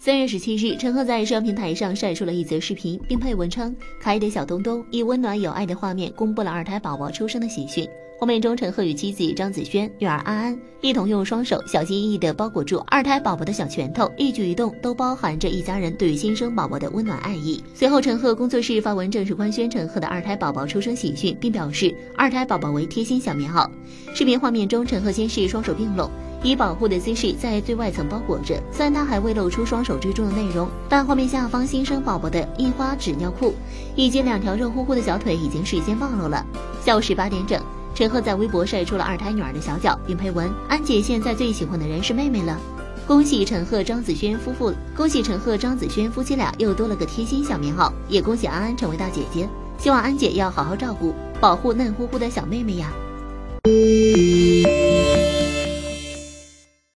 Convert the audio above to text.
3月17日，陈赫在社交平台上晒出了一则视频，并配文称：“可爱的小东东”，以温暖有爱的画面公布了二胎宝宝出生的喜讯。画面中，陈赫与妻子张子萱、女儿安安一同用双手小心翼翼地包裹住二胎宝宝的小拳头，一举一动都包含着一家人对于新生宝宝的温暖爱意。随后，陈赫工作室发文正式官宣陈赫的二胎宝宝出生喜讯，并表示二胎宝宝为贴心小棉袄。视频画面中，陈赫先是双手并拢，以保护的姿势在最外层包裹着，虽然他还未露出双手之中的内容，但画面下方新生宝宝的印花纸尿裤以及2条肉乎乎的小腿已经事先暴露了。下午18点整，陈赫在微博晒出了二胎女儿的小脚，并配文：“安姐现在最喜欢的人是妹妹了，恭喜陈赫张子萱夫妻俩又多了个贴心小棉袄，也恭喜安安成为大姐姐，希望安姐要好好照顾保护嫩乎乎的小妹妹呀。”